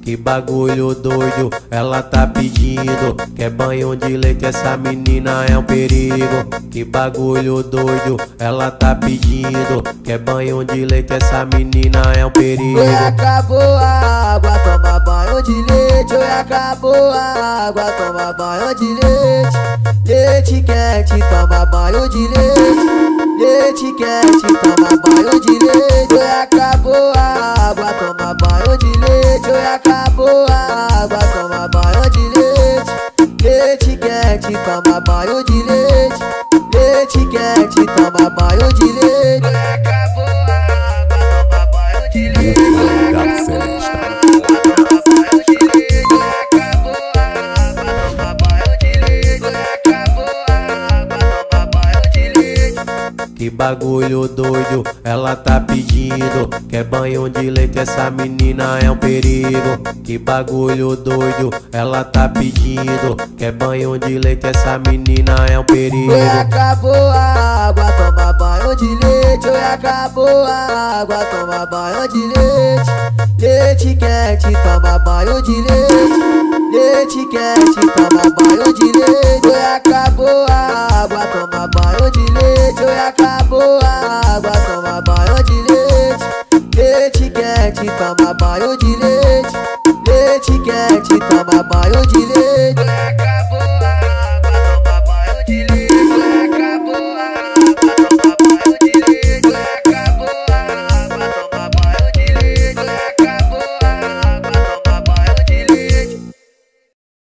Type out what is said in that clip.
Que bagulho doido, ela tá pedindo. Quer banho de leite, essa menina é um perigo. Que bagulho doido, ela tá pedindo. Quer banho de leite, essa menina é um perigo. Oi, acabou a água, toma banho de leite. Oi, acabou a água, toma banho de leite. Leite quente, toma banho de leite. Leite quente, toma banho de leite. Oi, acabou a água, toma banho de leite. Oi, acabou a água, toma banho de leite. Leite quente, toma banho de leite. Leite quente, toma banho de leite. Oi, acabou a água, toma banho de leite. Oi, acabou a água, toma banho de leite. Oi, acabou a água, toma banho de leite. Oi, acabou a água, toma banho de leite. Que bagulho doido, ela tá pedindo. Quer banho de leite, essa menina é um perigo. Que bagulho doido, ela tá pedindo. Quer banho de leite, essa menina é um perigo. Oi, acabou a água, toma banho de leite. Oi, acabou a água, toma banho de leite. Leite quente, toma banho de leite. Leite quente, toma banho de leite. Oi, acabou a água, toma banho de leite. Oi, acabou a água, toma banho de leite. Leite quente, toma banho de leite. Leite quente, toma banho de leite. Oi, acabou